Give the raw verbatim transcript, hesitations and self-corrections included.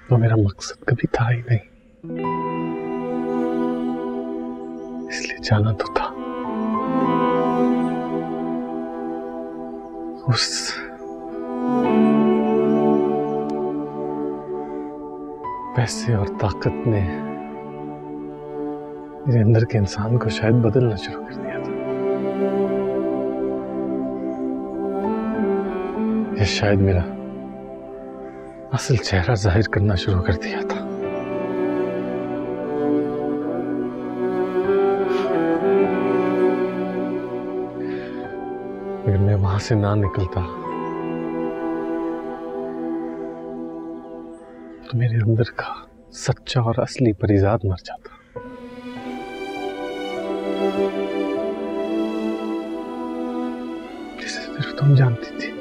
वो मेरा मकसद कभी था ही नहीं, इसलिए जाना तो था। उस पैसे और ताकत ने मेरे अंदर के इंसान को शायद बदलना शुरू कर दिया था, या शायद मेरा असल चेहरा जाहिर करना शुरू कर दिया था। अगर मैं वहां से ना निकलता तो मेरे अंदर का सच्चा और असली परिजाद मर जाता। जिसे सिर्फ तुम जानती थी।